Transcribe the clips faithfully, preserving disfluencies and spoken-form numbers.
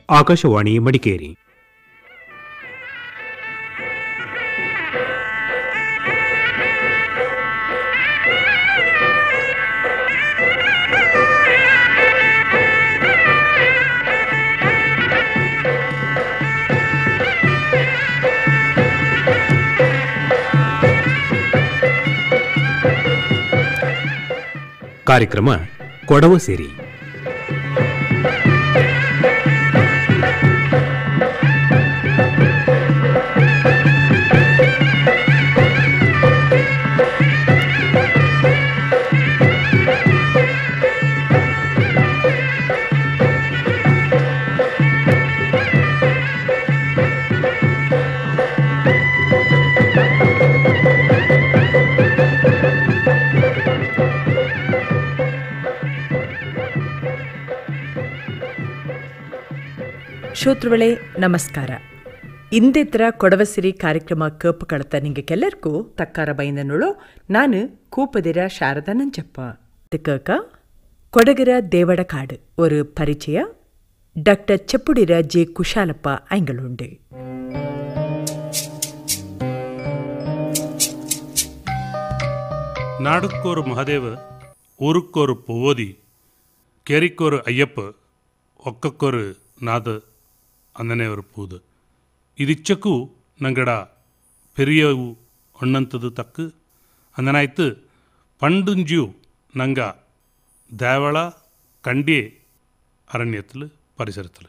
ಆಕಾಶವಾಣಿ ಮಡಿಕೇರಿ. ಕಾರ್ಯಕ್ರಮ ಕೊಡವ ಸಿರಿ. ಶ್ರೋತೃಗಳೇ ನಮಸ್ಕಾರ. ಇಂದೆತ್ರ ಕೊಡವಸಿರಿ ಕಾರ್ಯಕ್ರಮ ಕೇಪು ಕಳತ ನಿಂಗೆಲ್ಲರಿಗೂ ತಕ್ಕಾರ ಬೈಂದನುಳು ನಾನು ಕೂಪದಿರ ಶಾರದಾ ನಂಜಪ್ಪ. ಕೇಕ ಕೊಡಗರ ದೇವಡಕಾಡು ஒரு ಪರಿಚಯ டாக்டர் செப்புடிர ஜே குஷாலப்பா ஐங்களுண்டு. நாடுக்கொரு மகாதேவ, ஊருக்கொரு பொவோதி, கேரிக்கொரு ஐயப்ப, ஒக்கக்கொரு நாத ಅಂದನೇ ಅವರು ಪೂದು ಇದಿಚ್ಚಕ್ಕೂ ನಂಗಡ ಪೆರಿಯವು ಒಣ್ಣಂತದು ತಕ್ಕು ಅಂದನಾಯ್ತು ಪಂಡುಂಜಿಯು ನಂಗ ದೇವಳ ಕಂಡಿಯೇ ಅರಣ್ಯത്തിൽ ಪರಿಸರത്തിൽ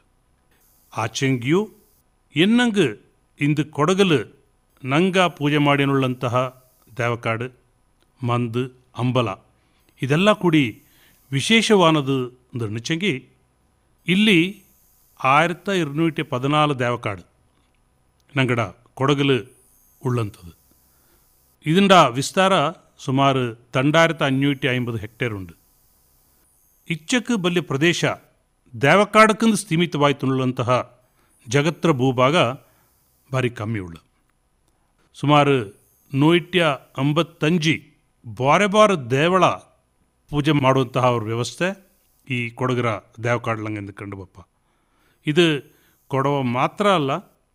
ಆಚೆಂಗಿಯು ಎನ್ನಂಗು ಇಂದು ಕೊಡಗಲು ನಂಗ ಪೂಜೆ ಮಾಡಿನುಳ್ಳಂತಹ ದೇವಕಾಡು ಮಂದು ಅಂಬಲ ಇದೆಲ್ಲ ಕೂಡಿ ವಿಶೇಷವಾನದು ಒಂದು ನಿಚ್ಚಂಗಿ ಇಲ್ಲಿ ആയിരത്തി ഇരുന്നൂറ്റി പതിനാല് ദേവക്കാട് ഞങ്ങളുടെ കൊടകിൽ ഉള്ളಂಥದ್ದು. ഇതിൻ്റെ വിസ്താര ಸುಮಾರು രണ്ടായിരത്തി അഞ്ഞൂറ്റി അമ്പത് ಹೆಕ್ಟೇರುಂಡು. ಇಚ್ಚಕ್ಕೆ ಬಲ್ಲಿ ಪ್ರದೇಶ ದೇವಕಾಡಕ್ಕಿಂದು ಸೀಮಿತವಾಯ್ತುಳ್ಳಂತಹ ಜಗತ್ರ ಭೂಭಾಗ ಭಾರಿ ಕಮ್ಮಿ ಉಳ್ಳ. ಸುಮಾರು ನೂಟ್ಯ ಅಂಬತ್ತಂಜಿ ಬಾರೆ ಬಾರ ದೇವಳ ಪೂಜೆ ಮಾಡುವಂತಹ ಅವ್ರ ವ್ಯವಸ್ಥೆ ಈ ಕೊಡಗರ ದೇವಕಾಡ್ಲಂಗೆಂದು ಕಂಡು ಬಪ್ಪ. ಇದು ಕೊಡವ ಮಾತ್ರ ಅಲ್ಲ,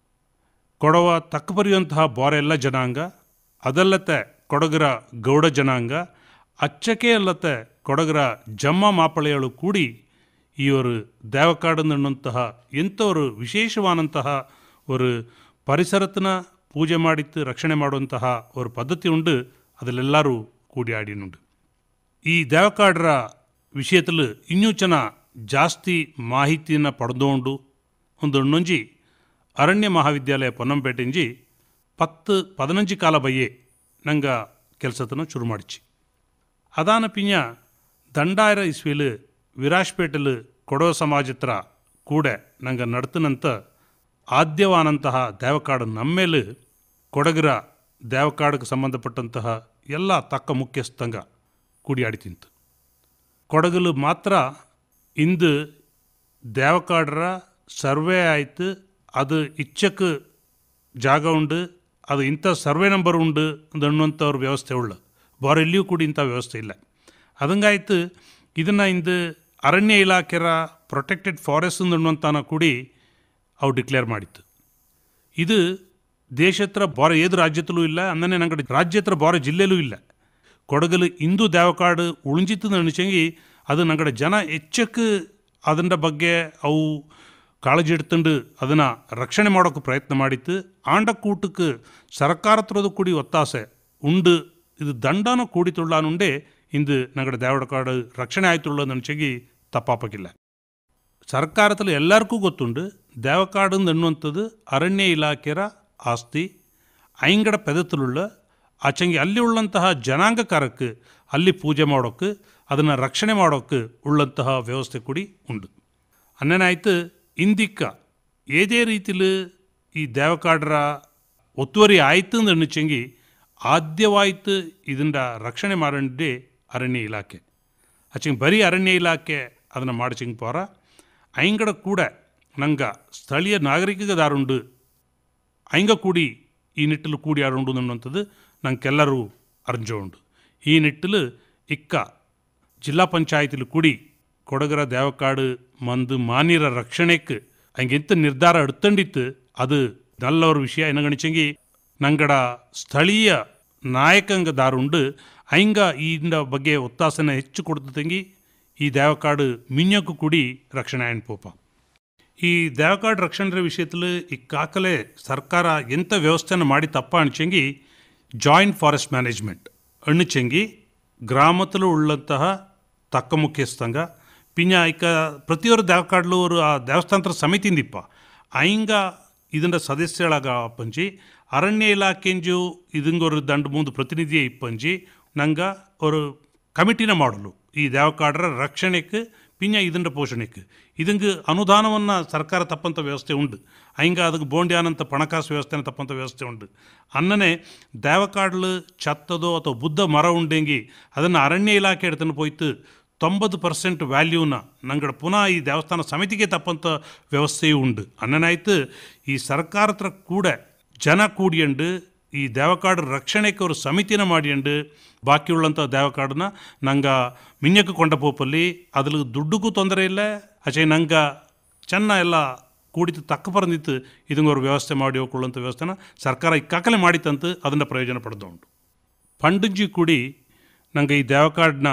ಕೊಡವ ತಕ್ಕ ಬರೆಯುವಂತಹ ಬಾರೆ ಎಲ್ಲ ಜನಾಂಗ, ಅದಲ್ಲತ್ತೆ ಕೊಡಗರ ಗೌಡ ಜನಾಂಗ, ಅಚ್ಚಕೆ ಅಲ್ಲತ್ತೆ ಕೊಡಗರ ಜಮ್ಮ ಮಾಪಳೆಯಳು ಕೂಡಿ ಈ ಒಂದು ದೇವಕಾಡನ್ನುವಂತಹ ಎಂಥವರು ವಿಶೇಷವಾದಂತಹ ಒಂದು ಪರಿಸರತನ ಪೂಜೆ ಮಾಡಿತ್ತು ರಕ್ಷಣೆ ಮಾಡುವಂತಹ ಒಂದು ಪದ್ಧತಿ ಉಂಡು. ಅದಲ್ಲೆಲ್ಲರೂ ಕೂಡಿ ಆಡಿನುಂಡು. ಈ ದೇವಕಾಡರ ವಿಷಯದಲ್ಲಿ ಇನ್ನೂ ಚೆನ್ನ ಜಾಸ್ತಿ ಮಾಹಿತಿಯನ್ನು ಪಡೆದುಕೊಂಡು ಒಂದು ಇನ್ನೊಂಜಿ ಅರಣ್ಯ ಮಹಾವಿದ್ಯಾಲಯ ಪೊನ್ನಂಪೇಟೆಂಜಿ ಪತ್ತು ಪದಿನಂಜು ಕಾಲ ಬಯ್ಯೆ ನಂಗೆ ಕೆಲಸತನ ಶುರು ಮಾಡಿಚ್ಚಿ. ಅದಾನ ಪಿಂಜ ದಂಡಾಯಿರ ಇಸ್ವಿಲು ವಿರಾಜ್ಪೇಟೆಲು ಕೊಡವ ಸಮಾಜ ಹತ್ರ ಕೂಡ ನಂಗೆ ನಡ್ತನಂತ ಆದ್ಯವಾನಂತಹ ದೇವಕಾಡು ನಮ್ಮೇಲೆ ಕೊಡಗರ ದೇವಕಾಡಿಗೆ ಸಂಬಂಧಪಟ್ಟಂತಹ ಎಲ್ಲ ತಕ್ಕ ಮುಖ್ಯಸ್ಥಂಗ ಕೂಡಿ ಆಡಿತಿಂತು. ಕೊಡಗಲು ಮಾತ್ರ ಇಂದು ದೇವಕಾಡರ ಸರ್ವೆ ಆಯ್ತು, ಅದು ಇಚ್ಚಕ್ಕೆ ಜಾಗ ಉಂಡು, ಅದು ಇಂಥ ಸರ್ವೆ ನಂಬರ್ ಉಂಡು ಅನ್ನುವಂಥವ್ರ ವ್ಯವಸ್ಥೆ ಉಳ್ಳ. ಬಾರ ಎಲ್ಲಿಯೂ ಕೂಡ ಇಂಥ ವ್ಯವಸ್ಥೆ ಇಲ್ಲ. ಅದಂಗಾಯ್ತು ಇದನ್ನು ಇಂದು ಅರಣ್ಯ ಇಲಾಖೆರ ಪ್ರೊಟೆಕ್ಟೆಡ್ ಫಾರೆಸ್ಟ್ ಅನ್ನುವಂಥನ ಕೂಡಿ ಅವು ಡಿಕ್ಲೇರ್ ಮಾಡಿತ್ತು. ಇದು ದೇಶ ಹತ್ರ ಬಾರ ಏದು ರಾಜ್ಯದಲ್ಲೂ ಇಲ್ಲ, ಅಂದನೇ ನಂಗಡೆ ರಾಜ್ಯ ಹತ್ರ ಬಾರ ಜಿಲ್ಲೆಯಲ್ಲೂ ಇಲ್ಲ. ಕೊಡಗಲು ಇಂದು ದೇವಕಾಡು ಉಳಿಂಜಿತ್ತು ನೆನಚಂಗಿ ಅದು ನಂಗಡೆ ಜನ ಹೆಚ್ಚಕ್ಕೆ ಅದರ ಬಗ್ಗೆ ಅವು ಕಾಳಜಿ ಇಡ್ತಂಡು ಅದನ್ನು ರಕ್ಷಣೆ ಮಾಡೋಕ್ಕೆ ಪ್ರಯತ್ನ ಮಾಡಿತ್ತು. ಆಂಡ ಕೂಟಕ್ಕೆ ಸರ್ಕಾರ ಹತ್ರದ ಕೂಡಿ ಒತ್ತಾಸೆ ಉಂಡು ಇದು ದಂಡನ ಕೂಡಿತುಳ್ಳಾನುಂಡೆ ಇಂದು ನಂಗಡೆ ದೇವಕಾಡು ರಕ್ಷಣೆ ಆಯ್ತುಳ್ಳೋದು ನೆನಚಂಗಿ ತಪ್ಪಾಪಕ್ಕಿಲ್ಲ. ಸರ್ಕಾರದಲ್ಲಿ ಎಲ್ಲರಿಗೂ ಗೊತ್ತುಂಡು ದೇವಕಾಡು ಅನ್ನುವಂಥದ್ದು ಅರಣ್ಯ ಇಲಾಖೆಯ ಆಸ್ತಿ. ಐಂಗಡ ಪೆದತಲುಳ್ಳ ಆಚಂಗಿ ಅಲ್ಲಿ ಉಳ್ಳಂತಹ ಜನಾಂಗಕಾರಕ್ಕೆ ಅಲ್ಲಿ ಪೂಜೆ ಮಾಡೋಕ್ಕೆ ಅದನ್ನು ರಕ್ಷಣೆ ಮಾಡೋಕ್ಕೆ ಉಳ್ಳಂತಹ ವ್ಯವಸ್ಥೆ ಕೂಡಿ ಉಂಡು. ಅನ್ನೇನಾಯ್ತು ಇಂದಿಕ್ಕ ಏದೇ ರೀತಿಲಿ ಈ ದೇವಕಾಡರ ಒತ್ತುವರಿ ಆಯ್ತು ಅಂದ್ರೆ ನಿಚ್ಚಂಗಿ ಆದ್ಯವಾಯ್ತು ಇದನ್ನ ರಕ್ಷಣೆ ಮಾಡಂಡೆ ಅರಣ್ಯ ಇಲಾಖೆ. ಆಚಂಗೆ ಬರೀ ಅರಣ್ಯ ಇಲಾಖೆ ಅದನ್ನು ಮಾಡಿಚಂಗೆ ಪೋರ ಐಂಗಡ ಕೂಡ ನಂಗೆ ಸ್ಥಳೀಯ ನಾಗರಿಕದಾರುಂಡು ಐಂಗ ಕೂಡಿ ಈ ನಿಟ್ಟಲು ಕೂಡಿ ಆಡುಂಡು ಅನ್ನುವಂಥದ್ದು ನಂಗೆಲ್ಲರೂ ಅರ್ಜೋ ಉಂಡು. ಈ ನಿಟ್ಟಲು ಇಕ್ಕ ಜಿಲ್ಲಾ ಪಂಚಾಯತಿಲು ಕೂಡಿ ಕೊಡಗರ ದೇವಕಾಡು ಮಂದು ಮಾನೀರ ರಕ್ಷಣೆಗೆ ಹಂಗೆಂತ ನಿರ್ಧಾರ ಎಡ್ತಂಡಿತ್ತು ಅದು ನಲ್ಲವ್ರ ವಿಷಯ ಏನು ಗಣಿಚಂಗಿ ನಂಗಡ ಸ್ಥಳೀಯ ನಾಯಕಂಗ ದಾರುಂಡು ಹಂಗ ಈಂಡ ಬಗ್ಗೆ ಒತ್ತಾಸನ ಹೆಚ್ಚು ಕೊಡ್ತಂಗಿ ಈ ದೇವಕಾಡು ಮಿಂಜಕ್ಕೂ ಕೂಡಿ ರಕ್ಷಣೆ ಆಯನ್ ಪೋಪ. ಈ ದೇವಕಾಡು ರಕ್ಷಣೆ ವಿಷಯത്തിൽ ಈ ಕಾಕಲೆ ಸರ್ಕಾರ ಎಂಥ ವ್ಯವಸ್ಥೆನ ಮಾಡಿ ತಪ್ಪ Anichangi joint forest management Annichangi ಗ್ರಾಮத்தில் ಉಳ್ಳಂತಹ ತಕ್ಕ ಮುಖ್ಯಸ್ಥಂಗ ಪಿಂಜ ಇಕ ಪ್ರತಿಯೊರು ದೇವಕಾಡ್ಲು ಅವರು ಆ ದೇವಸ್ಥಾನದ ಸಮಿತಿಂದಿಪ್ಪ ಹಂಗ ಇದರ ಸದಸ್ಯಳಾಗ ಪಂಜಿ ಅರಣ್ಯ ಇಲಾಖೆಂಜು ಇದಂಗೊರು ದಂಡು ಮುಂದೆ ಪ್ರತಿನಿಧಿಯೇ ಇಪ್ಪಂಜಿ ನಂಗೆ ஒரு ಕಮಿಟಿನ ಮಾಡಲು ಈ ದೇವಕಾಡರ ರಕ್ಷಣೆಗೆ ಪಿಂಜ ಇದರ ಪೋಷಣೆಗೆ ಇದಂಗೆ ಅನುದಾನವನ್ನು ಸರ್ಕಾರ ತಪ್ಪಂಥ ವ್ಯವಸ್ಥೆ ಉಂಡು ಹಂಗೆ ಅದಕ್ಕೆ ಬೋಂಡ್ಯಾನಂತ ಪಣಕಾಸು ವ್ಯವಸ್ಥೆನ ತಪ್ಪಂಥ ವ್ಯವಸ್ಥೆ ಉಂಡು ಅನ್ನನೇ ದೇವಕಾಡ್ಲು ಚತ್ತದೋ ಅಥವಾ ಬುದ್ಧ ಮರ ಉಂಡೆಂಗಿ ಅದನ್ನು ಅರಣ್ಯ ಇಲಾಖೆ ಎಡ್ತನ್ನು ಪೋಯ್ತು ತೊಂಬತ್ತು ಪರ್ಸೆಂಟ್ ವ್ಯಾಲ್ಯೂನ ನಂಗಡ ಪುನಃ ಈ ದೇವಸ್ಥಾನ ಸಮಿತಿಗೆ ತಪ್ಪಂಥ ವ್ಯವಸ್ಥೆಯೂ ಉಂಡು ಅನ್ನನಾಯ್ತು ಈ ಸರ್ಕಾರ ಹತ್ರ ಕೂಡ ಜನ ಕೂಡಿಯಂಡು ಈ ದೇವಕಾಡು ರಕ್ಷಣೆಗೆ ಅವರು ಸಮಿತಿನ ಮಾಡಿಯಂಡು ಬಾಕಿ ಉಳ್ಳಂಥ ದೇವಕಾಡನ್ನ ನಂಗೆ ಮಿಂಜಕ್ಕೆ ಕೊಂಡ ಪೋಪಲ್ಲಿ ಅದ್ರ ದುಡ್ಡುಗೂ ತೊಂದರೆ ಇಲ್ಲ ಅಚೆ ನಂಗೆ ಚೆನ್ನ ಎಲ್ಲ ಕೂಡಿತು ತಕ್ಕ ಪರಂದಿತ್ತು ಇದಂಗೆ ಅವ್ರು ವ್ಯವಸ್ಥೆ ಮಾಡಿ ಹೋಗ್ಕೊಳ್ಳೋಂಥ ವ್ಯವಸ್ಥೆನ ಸರ್ಕಾರ ಇಕ್ಕಾಕಲೆ ಮಾಡಿತ್ತಂತ ಅದನ್ನು ಪ್ರಯೋಜನ ಪಡೆದು ಉಂಟು. ಪಂಡಂಜಿ ಕೂಡಿ ನಂಗೆ ಈ ದೇವಕಾಡನ್ನ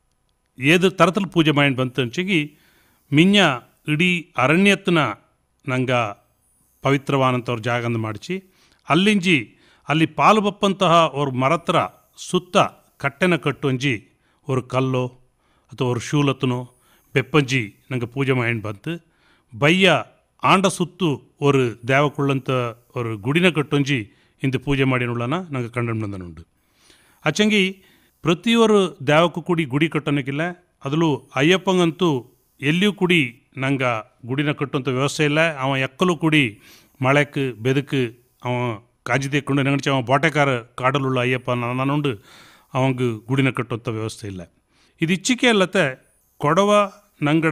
ಏದು ತರತಲು ಪೂಜೆ ಮಾಡಿ ಬಂತು ಅಂಚೆಗಿ ಮಿಂಜ ಇಡೀ ಅರಣ್ಯತ್ನ ನಂಗೆ ಪವಿತ್ರವಾನಂಥವ್ರ ಜಾಗಂದು ಮಾಡಿಸಿ ಅಲ್ಲಿಂಜಿ ಅಲ್ಲಿ ಪಾಲು ಬಪ್ಪಂತಹ ಅವ್ರ ಮರತ್ರ ಸುತ್ತ ಕಟ್ಟೆನ ಕಟ್ಟುಂಜಿ ஒரு ಕಲ್ಲೋ ಅಥವಾ ஒரு ಶೂಲತ್ತನೋ ಬೆಪ್ಪಂಜಿ ನಂಗೆ ಪೂಜೆ ಮಾಡಿ ಬಂತು ಬಯ್ಯ ಆಂಡ ಸುತ್ತು ஒரு ದೇವಕ್ಕುಳ್ಳಂಥ ஒரு ಗುಡಿನ ಕಟ್ಟೊಂಜಿ ಇಂದು ಪೂಜೆ ಮಾಡಿನುಳ್ಳನ ನಂಗೆ ಕಂಡು ಬಂದನುಂಡು. ಅಚ್ಚಂಗಿ ಪ್ರತಿಯೊರು ದೇವಕ್ಕೂ ಕೂಡಿ ಗುಡಿ ಕಟ್ಟೋನಕ್ಕಿಲ್ಲ ಅದಲು ಅಯ್ಯಪ್ಪಂಗಂತೂ ಎಲ್ಲಿಯೂ ಕೂಡಿ ನಂಗೆ ಗುಡಿನ ಕಟ್ಟುವಂಥ ವ್ಯವಸ್ಥೆ ಇಲ್ಲ. ಅವ ಎಕ್ಕಲು ಕೂಡಿ ಮಳೆಕ್ಕೆ ಬೆದಕ್ಕೆ ಅವ ಕಾಜಿ ತೆಕ್ಕೊಂಡು ನಂಗಡಿಸಿ ಅವ ಬಾಟೆಕಾರ ಕಾಡಲುಳ್ಳ ಅಯ್ಯಪ್ಪ ನಾನುಂಡು ಅವಂಗೆ ಗುಡಿನ ಕಟ್ಟುವಂಥ ವ್ಯವಸ್ಥೆ ಇಲ್ಲ. ಇದು ಇಚ್ಚಿಕೆ ಅಲ್ಲತ್ತೆ ಕೊಡವ ನಂಗಡ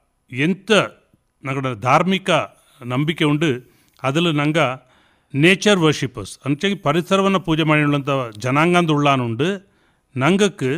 ಎಂತ ನಂಗಡ ಧಾರ್ಮಿಕ ನಂಬಿಕೆ ಉಂಡು ಅದಲು ನಂಗೆ ನೇಚರ್ ವರ್ಷಿಪರ್ಸ್ ಅಂಚಾಗಿ ಪರಿಸರವನ್ನು ಪೂಜೆ ಮಾಡಿಕೊಳ್ಳಂಥ ಜನಾಂಗಂದು ಉಳ್ಳಾನುಂಡು ನಂಗಕ್ಕೆ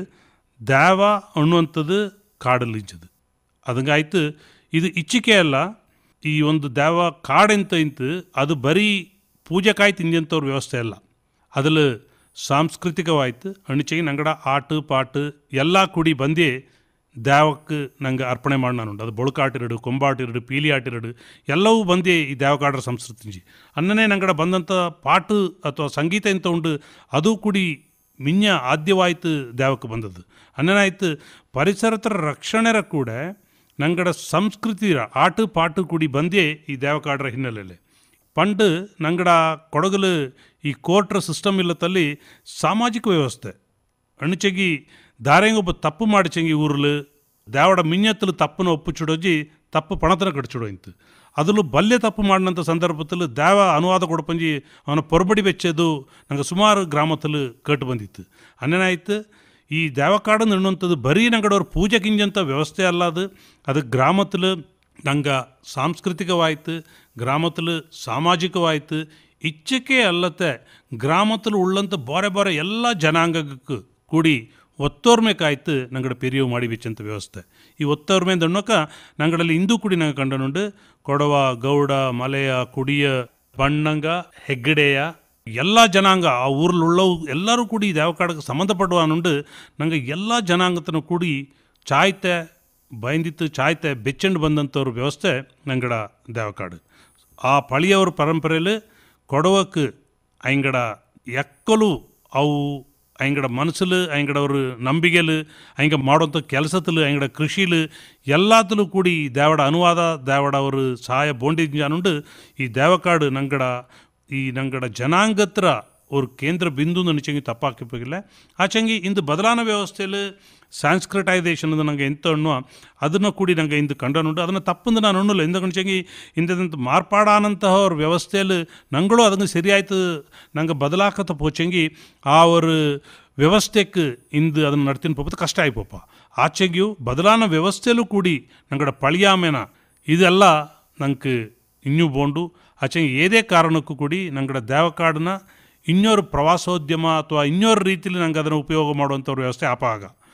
ದೇವ ಅನ್ನುವಂಥದ್ದು ಕಾಡಲಿಂಚದು ಅದಂಗಾಯ್ತು. ಇದು ಇಚ್ಚಿಕೆ ಅಲ್ಲ, ಈ ಒಂದು ದೇವ ಕಾಡೆಂತ ಇಂತು ಅದು ಬರೀ ಪೂಜೆಕಾಯ್ತು ಇಂಜಂಥವ್ರ ವ್ಯವಸ್ಥೆ ಅಲ್ಲ, ಅದಲ್ಲಿ ಸಾಂಸ್ಕೃತಿಕವಾಯ್ತು ಅಣಿಚಾಗಿ ನಂಗಡ ಆಟು ಪಾಟು ಎಲ್ಲ ಕೂಡಿ ಬಂದೇ ದೇವಕ್ಕೆ ನಂಗೆ ಅರ್ಪಣೆ ಮಾಡಿ ನಾನುಂಡು. ಅದು ಬೊಳುಕಾಟಿರಡು ಕೊಂಬಾಟಿರಡು ಪೀಲಿ ಆಟಿರಡು ಎಲ್ಲವೂ ಬಂದೇ ಈ ದೇವಕಾಡರ ಸಂಸ್ಕೃತಿ ಅನ್ನನೇ ನಂಗಡ ಬಂದಂಥ ಪಾಟು ಅಥವಾ ಸಂಗೀತ ಎಂತ ಉಂಡು ಅದು ಕೂಡಿ ಮಿಂಜ ಆದ್ಯವಾಯ್ತು ದೇವಕ್ಕೆ ಬಂದದ್ದು ಅನ್ನೇನಾಯ್ತು. ಪರಿಸರತರ ರಕ್ಷಣೆರ ಕೂಡ ನಂಗಡ ಸಂಸ್ಕೃತಿ ಆಟು ಪಾಟು ಕೂಡಿ ಬಂದೇ ಈ ದೇವಕಾಡರ ಹಿನ್ನೆಲೆಯಲ್ಲಿ ಪಂಡು ನಂಗಡ ಕೊಡಗಲು ಈ ಕೋರ್ಟ್ರ ಸಿಸ್ಟಮ್ ಇಲ್ಲತ್ತಲ್ಲಿ ಸಾಮಾಜಿಕ ವ್ಯವಸ್ಥೆ ಅಣಿಚಗಿ ದಾರೆಂಗೊಬ್ಬ ತಪ್ಪು ಮಾಡಿಚಂಗಿ ಊರ್ಲು ದೇವಡ ಮಿಂಜತ್ತಲು ತಪ್ಪನ್ನು ಒಪ್ಪುಚುಡೋಜಿ ತಪ್ಪು ಪಣತನ ಕಟ್ಚುಡೋಯ್ತು. ಅದಲು ಬಲ್ಯ ತಪ್ಪು ಮಾಡಿದಂಥ ಸಂದರ್ಭದಲ್ಲಿ ದೇವ ಅನುವಾದ ಕೊಡಪಂಜಿ ಅವನ ಪೊರಬಡಿ ಬೆಚ್ಚದು ನಂಗೆ ಸುಮಾರು ಗ್ರಾಮದಲ್ಲಿ ಕಟ್ಟು ಬಂದಿತ್ತು. ಅನ್ನೇನಾಯ್ತು, ಈ ದೇವಕಾಡನ್ನು ಎನ್ನುವಂಥದ್ದು ಬರೀ ನಂಗಡವ್ರ ಪೂಜೆ ಕಿಂಜಂಥ ವ್ಯವಸ್ಥೆ ಅಲ್ಲ, ಅದು ಅದು ಗ್ರಾಮத்தில் ನಂಗೆ ಸಾಂಸ್ಕೃತಿಕವಾಯ್ತು, ಗ್ರಾಮத்தில் ಸಾಮಾಜಿಕವಾಯ್ತು. ಇಚ್ಛಕ್ಕೆ ಅಲ್ಲತ್ತೆ ಗ್ರಾಮத்தில் ಉಳ್ಳಂಥ ಬಾರೆ ಬಾರೆ ಎಲ್ಲ ಜನಾಂಗಕ್ಕೂ ಕೂಡಿ ಒತ್ತೋರ್ಮೆಕಾಯ್ತು ನಂಗಡ ಪೆರಿಯು ಮಾಡಿ ಬೆಚ್ಚಂಥ ವ್ಯವಸ್ಥೆ. ಈ ಒತ್ತೋರ್ಮೆ ಅನ್ನೋಕ ನಂಗಡಲ್ಲಿ ಇಂದು ಕೂಡಿ ನಂಗೆ ಕಂಡನುಂಡು ಕೊಡವ ಗೌಡ ಮಲೆಯ ಕುಡಿಯ ಬಣ್ಣಂಗ ಹೆಗ್ಗಡೆಯ ಎಲ್ಲ ಜನಾಂಗ ಆ ಊರ್ಲುಳ್ಳವು ಎಲ್ಲರೂ ಕೂಡಿ ದೇವಕಾಡಕ್ಕೆ ಸಂಬಂಧಪಡುವನುಂಡು ನಂಗೆ ಎಲ್ಲ ಜನಾಂಗತನ ಕೂಡಿ ಚಾಯ್ತೆ ಬೈಂದಿತ್ತು ಚಾಯ್ತೆ ಬೆಚ್ಚಂಡು ಬಂದಂಥವ್ರ ವ್ಯವಸ್ಥೆ ನಂಗಡ ದೇವಕಾಡು. ಆ ಪಳಿಯವ್ರ ಪರಂಪರೆಯಲ್ಲಿ ಕೊಡವಕ್ಕೆ ಐಂಗಡ ಎಕ್ಕಲು ಅವು ஐங்கட மனசில் ஐங்கட ஒரு நம்பிக்கையில் ஐங்க ಮಾಡೋಂಥ ಕೆಲಸத்தில் ஐங்கட ಕೃಷಿಲು ಎಲ್ಲಾತಲೂ ಕೂಡಿ ದೇವಡ ಅನುವಾದ ದೇವಡ ಅವರು ಸಹಾಯ ಬೋಂಡಿಂಜಾನುಂಡು ಈ ದೇವಕಾಡು ನಂಗಡ ಈ ನಂಗಡ ಜನಾಂಗತ್ರ ஒரு ಕೇಂದ್ರ ಬಿಂದು ನಿಚಂಗಿ ತಪ್ಪಾಕಿಲ್ಲ. ಆಚಂಗಿ ಇಂದು ಬದಲಾನ ವ್ಯವಸ್ಥೆಯಲ್ಲಿ ಸಾಂಸ್ಕ್ರಿಟೈಸೇಷನ್ ನಂಗೆ ಎಂತ ಅನ್ನುವ ಅದನ್ನು ಕೂಡಿ ನಂಗೆ ಇಂದು ಕಂಡನುಂಟು. ಅದನ್ನು ತಪ್ಪಂದು ನಾನು ಅನ್ನಲ್ಲ ಎಂದ ಕಣಿಚಂಗಿ ಇಂಥದಂತ ಮಾರ್ಪಾಡಾನಂತಹ ಅವ್ರ ವ್ಯವಸ್ಥೆಯಲ್ಲಿ ನಂಗಳು ಅದನ್ನು ಸರಿಯಾಯ್ತು ನಂಗೆ ಬದಲಾಕತ್ತ ಪೋಚಂಗಿ ಆ ஒரு ವ್ಯವಸ್ಥೆಗೆ ಇಂದು ಅದನ್ನು ನಡ್ತೀನಿ ಪೋಪತ್ತು ಕಷ್ಟ ಆಯ್ಪಪ್ಪ. ಆಚೆಗಿಯೂ ಬದಲಾನ ವ್ಯವಸ್ಥೆಯಲ್ಲೂ ಕೂಡಿ ನಂಗಡ ಪಳಿಯಾಮೇನ ಇದೆಲ್ಲ ನಂಗೆ ಇನ್ನೂ ಬೋಂಡು. ಆಚೆಗೆ ಏದೇ ಕಾರಣಕ್ಕೂ ಕೂಡಿ ನಂಗಡ ದೇವಕಾಡನ್ನ ಇನ್ನೊರು ಪ್ರವಾಸೋದ್ಯಮ ಅಥವಾ ಇನ್ನೊರು ರೀತಿಯಲ್ಲಿ ನಂಗೆ ಅದನ್ನು ಉಪಯೋಗ ಮಾಡುವಂಥವ್ರ ವ್ಯವಸ್ಥೆ ಆಪಾಗ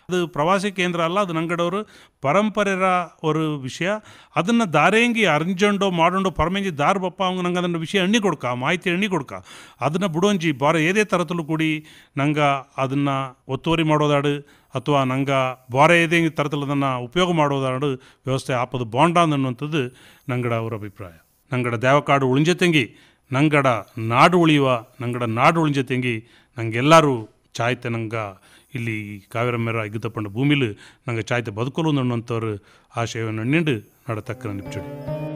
ಅದು ಪ್ರವಾಸಿ ಕೇಂದ್ರ ಅಲ್ಲ, ಅದು ನಂಗಡವರು ಪರಂಪರೆರ ಒಂದು ವಿಷಯ. ಅದನ್ನು ದಾರೇಂಗಿ ಅರ್ಜೆಂಡೋ ಮಾಡೋಂಡು ಪರಮೆಂಜಿ ದಾರ್ ಬಪ್ಪ ಅವಂಗೆ ನಂಗೆ ಅದನ್ನು ವಿಷಯ ಎಣ್ಣಿ ಕೊಡ್ಕ, ಮಾಹಿತಿ ಎಣ್ಣಿ ಕೊಡ್ಕ, ಅದನ್ನು ಬಿಡೋಂಜಿ ಬಾರ ಏದೇ ತರತಲು ಕೂಡಿ ನಂಗೆ ಅದನ್ನು ಒತ್ತುವರಿ ಮಾಡೋದಾಡು ಅಥವಾ ನಂಗೆ ಬಾರ ಏದೇ ತರತಲು ಅದನ್ನು ಉಪಯೋಗ ಮಾಡೋದಾಡು ವ್ಯವಸ್ಥೆ ಆಪದು ಬಾಂಡ ಅನ್ನುವಂಥದ್ದು ನಂಗಡ ಅವ್ರ ಅಭಿಪ್ರಾಯ. ನಂಗಡ ದೇವಕಾಡು ಉಳಿಂಜತೆಂಗಿ ನಂಗಡ ನಾಡು ಉಳಿಯುವ, ನಂಗಡ ನಾಡು ಉಳಿಂಜತೆಂಗಿ ನಂಗೆಲ್ಲರೂ ಚಾಯ್ತೆ ನಂಗೆ ಇಲ್ಲಿ ಕಾವೇರಮ್ಮೆರ ಇಗ್ಗತಪ್ಪಂಡ ಭೂಮಿಲು ನಂಗೆ ಚಾಯ್ತೆ ಬದುಕಲು ಅನ್ನುವಂಥವ್ರು ಆಶಯವನ್ನು ನೀಡು ನಡತಕ್ಕ ನಿಪ್ಚುಡಿ.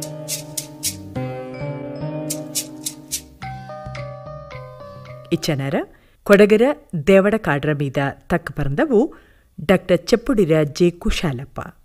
ಇಚ್ಚನರ ಕೊಡಗರ ದೇವಡ ಕಾಡ್ರ ಮೀದ ತಕ್ಕ ಪರಂದವು ಡಾಕ್ಟರ್ ಚೆಪ್ಪುಡಿರ ಜೆ ಕುಶಾಲಪ್ಪ.